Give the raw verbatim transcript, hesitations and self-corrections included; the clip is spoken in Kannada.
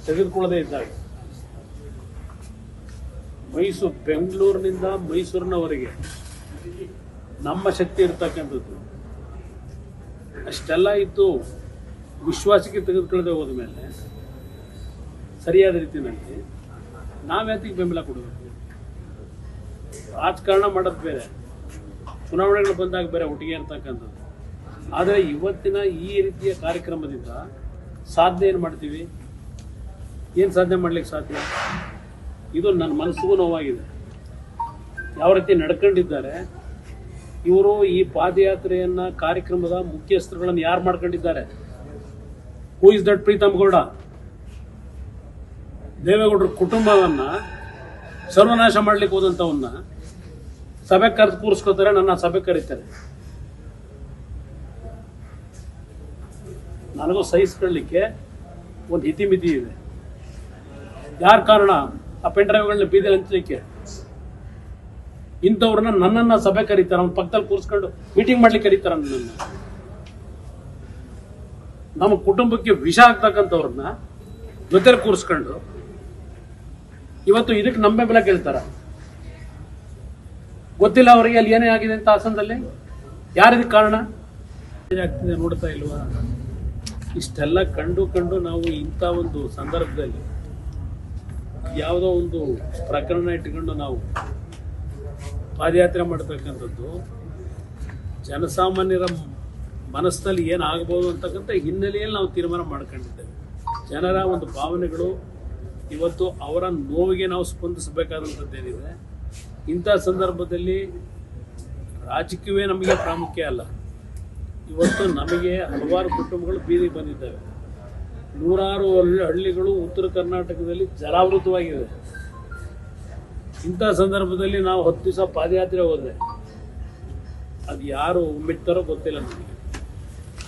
ತೆಗೆದುಕೊಳ್ಳದೇ ಇದ್ದಾಗ ಮೈಸೂರು ಬೆಂಗಳೂರಿನಿಂದ ಮೈಸೂರಿನವರೆಗೆ ನಮ್ಮ ಶಕ್ತಿ ಇರ್ತಕ್ಕಂಥದ್ದು ಅಷ್ಟೆಲ್ಲ ಇದ್ದು ವಿಶ್ವಾಸಕ್ಕೆ ತೆಗೆದುಕೊಳ್ಳದೆ ಹೋದ ಮೇಲೆ ಸರಿಯಾದ ರೀತಿಯಲ್ಲಿ ನಾವ್ಯಾತಿಗೆ ಬೆಂಬಲ ಕೊಡಬೇಕು? ರಾಜಕಾರಣ ಮಾಡೋದು ಬೇರೆ, ಚುನಾವಣೆಗಳು ಬಂದಾಗ ಬೇರೆ ಒಟ್ಟಿಗೆ ಇರ್ತಕ್ಕಂಥದ್ದು. ಆದರೆ ಇವತ್ತಿನ ಈ ರೀತಿಯ ಕಾರ್ಯಕ್ರಮದಿಂದ ಸಾಧನೆ ಏನು ಮಾಡ್ತೀವಿ? ಏನು ಸಾಧನೆ ಮಾಡ್ಲಿಕ್ಕೆ ಸಾಧ್ಯ? ಇದು ನನ್ನ ಮನಸ್ಸಿಗೂ ನೋವಾಗಿದೆ. ಯಾವ ರೀತಿ ನಡ್ಕೊಂಡಿದ್ದಾರೆ ಇವರು. ಈ ಪಾದಯಾತ್ರೆಯನ್ನ ಕಾರ್ಯಕ್ರಮದ ಮುಖ್ಯಸ್ಥರುಗಳನ್ನು ಯಾರು ಮಾಡ್ಕೊಂಡಿದ್ದಾರೆ? Who is that Preetham Gowda? ದೇವೇಗೌಡರ ಕುಟುಂಬವನ್ನ ಸರ್ವನಾಶ ಮಾಡ್ಲಿಕ್ಕೆ ಹೋದಂಥವನ್ನ ಸಭೆ ಕರೆದು ಕೂರಿಸ್ಕೋತಾರೆ, ನನ್ನ ಸಭೆ ಕರೀತಾರೆ. ನನಗೂ ಸಹಿಸ್ಕೊಳ್ಳಿಕ್ಕೆ ಒಂದು ಇತಿಮಿತಿ ಇದೆ. ಯಾರ ಕಾರಣ ಆ ಪೆನ್ ಡ್ರೈವ್ಗಳನ್ನ ಬೀದಿ ಹಂಚಲಿಕ್ಕೆ? ಇಂಥವ್ರನ್ನ ನನ್ನನ್ನ ಸಭೆ ಕರೀತಾರ, ಅವ್ನ ಪಕ್ಕದಲ್ಲಿ ಕೂರಿಸ್ಕೊಂಡು ಮೀಟಿಂಗ್ ಮಾಡ್ಲಿಕ್ಕೆ ಕರೀತಾರ. ನನ್ನನ್ನು ನಮ್ಮ ಕುಟುಂಬಕ್ಕೆ ವಿಷ ಆಗ್ತಕ್ಕಂಥವ್ರನ್ನ ಜೊತೆ ಕೂರಿಸ್ಕೊಂಡು ಇವತ್ತು ಇದಕ್ಕೆ ನಮ್ಮ ಬೆಂಬಲ ಕೇಳ್ತಾರ. ಗೊತ್ತಿಲ್ಲ ಅವರಿಗೆ ಅಲ್ಲಿ ಏನೇ ಆಗಿದೆ ಅಂತ ಹಾಸನದಲ್ಲಿ. ಯಾರಿದಕ್ಕೆ ಕಾರಣ? ಆಗ್ತಿದೆ ನೋಡ್ತಾ ಇಲ್ವಾ? ಇಷ್ಟೆಲ್ಲ ಕಂಡು ಕಂಡು ನಾವು ಇಂಥ ಒಂದು ಸಂದರ್ಭದಲ್ಲಿ ಯಾವುದೋ ಒಂದು ಪ್ರಕರಣ ಇಟ್ಟುಕೊಂಡು ನಾವು ಪಾದಯಾತ್ರೆ ಮಾಡ್ತಕ್ಕಂಥದ್ದು ಜನಸಾಮಾನ್ಯರ ಮನಸ್ಸಿನಲ್ಲಿ ಏನಾಗಬಹುದು ಅಂತಕ್ಕಂಥ ಹಿನ್ನೆಲೆಯಲ್ಲಿ ನಾವು ತೀರ್ಮಾನ ಮಾಡ್ಕೊಂಡಿದ್ದೇವೆ. ಜನರ ಒಂದು ಭಾವನೆಗಳು ಇವತ್ತು ಅವರ ನೋವಿಗೆ ನಾವು ಸ್ಪಂದಿಸಬೇಕಾದಂಥದ್ದೇನಿದೆ. ಇಂಥ ಸಂದರ್ಭದಲ್ಲಿ ರಾಜಕೀಯವೇ ನಮಗೆ ಪ್ರಾಮುಖ್ಯ ಅಲ್ಲ. ಇವತ್ತು ನಮಗೆ ಹಲವಾರು ಕುಟುಂಬಗಳು ಬೀದಿಗೆ ಬಂದಿದ್ದಾವೆ. ನೂರಾರು ಹಳ್ಳಿಗಳು ಉತ್ತರ ಕರ್ನಾಟಕದಲ್ಲಿ ಜಲಾವೃತವಾಗಿದೆ. ಇಂಥ ಸಂದರ್ಭದಲ್ಲಿ ನಾವು ಹತ್ತು ದಿವಸ ಪಾದಯಾತ್ರೆ ಹೋದರೆ ಅದು ಯಾರು ಮೆಟ್ತಾರೋ ಗೊತ್ತಿಲ್ಲ ನಮಗೆ.